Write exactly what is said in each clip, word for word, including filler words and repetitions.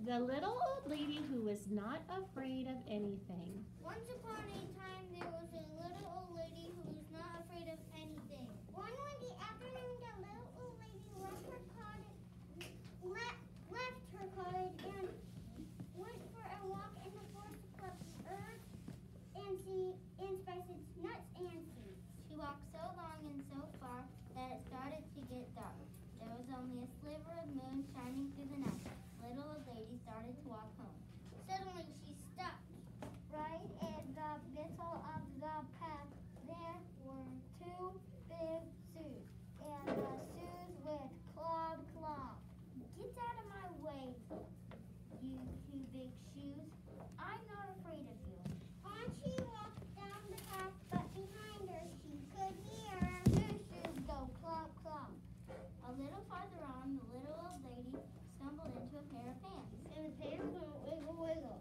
The little old lady who was not afraid of anything. Once upon a time, there was a little old lady who was not afraid of anything. One windy afternoon, the little old lady left her cottage, left, left her cottage and went for a walk in the forest to collect herbs and see and spices, nuts and seeds. She walked so long and so far that it started to get dark. There was only a sliver of moon shining through the night. Little old lady started to walk home. Suddenly she stopped. Right in the middle of the path there were two big shoes, and the shoes went clomp clomp. Get out of my way, you two big shoes. I'm not afraid of you. On she walked down the path, but behind her she could hear two shoes go clomp clomp. A little farther on, the little old lady stumbled into a pair of pants. And the pants went wiggle wiggle.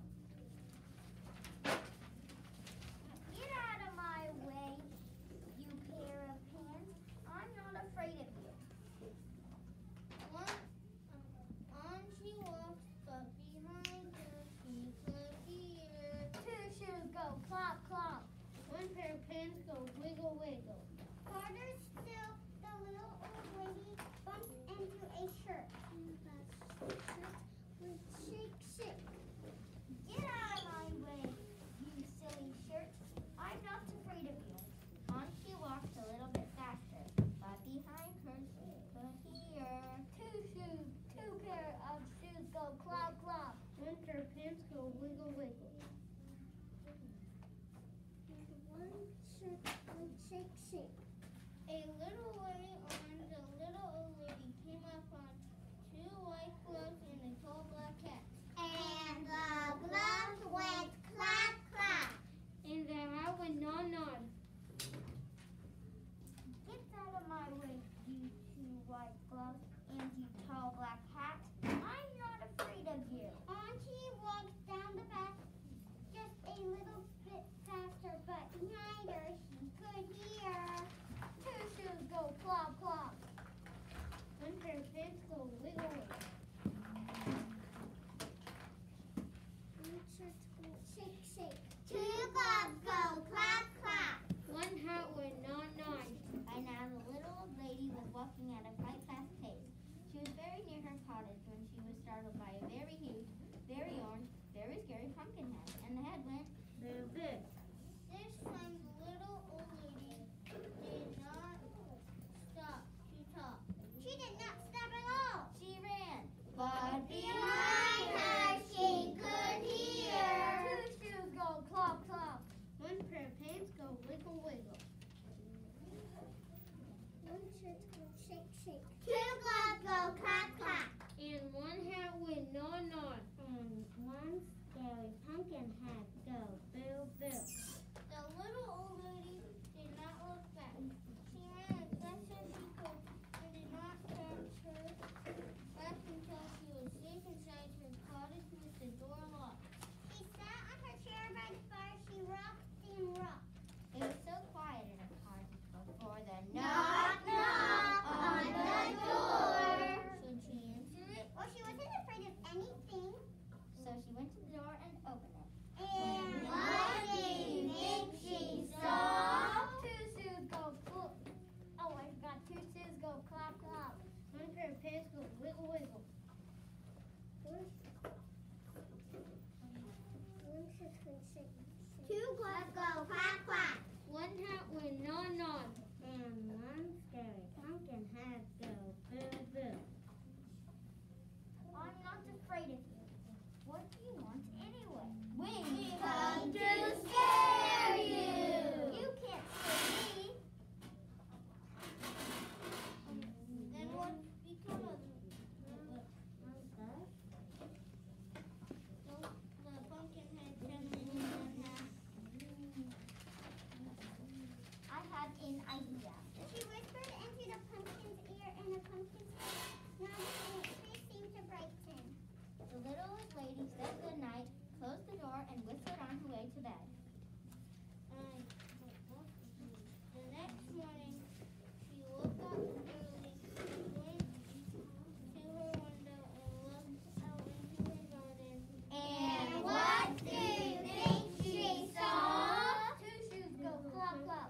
Get out of my way, you pair of pants. I'm not afraid of you. On, on she walked, but behind her she could hear two shoes go clomp clomp. One pair of pants go wiggle wiggle. Harder still, the little old lady bumped into a shirt. And the shirt would shake, shake. Get out of my way, you silly shirt. I'm not afraid of you. On she walked a little bit faster, but behind her she could hear two shoes, two pair of shoes go clomp clomp. One pair of pants go wiggle wiggle. And one shirt would shake, shake. A little way on, the little old lady came up on two white gloves and a tall black hat. And the gloves went clap, clap. And the hat went nod, nod. Get out of my way, you two white gloves and you tall black hat. I'm not afraid of you. On she walked down the path just a little bit faster, but behind her she could hear two shoes go plop, plop. One pair of pants go wiggle, wiggle. One shirt go shake, shake. Two gloves go clap, clap. One hat went nod, nod. By now the little old lady was walking at a quite fast pace. She was very near her cottage when she was startled by a very huge, very orange, very scary pumpkin head. And the head went boo, boo. This time the little old lady did not stop to talk. She did not stop at all. She ran. But behind her she could hear two shoes go clop, clop. One pair of pants go wiggle, wiggle. One shirt go shake, shake. Two gloves go clap, clap. And one hat went nod, nod. And one scary pumpkin head go boo, boo. The little old lady did not look back. She ran as fast as she could and did not catch her breath until she was safe inside her cottage with the door locked. She sat on her chair by the fire. She rocked and rocked. It was so quiet in her cottage before the knock, knock on the door. Should she answer it? Well, she wasn't afraid of anything. So she went to the door and opened it. And Choco.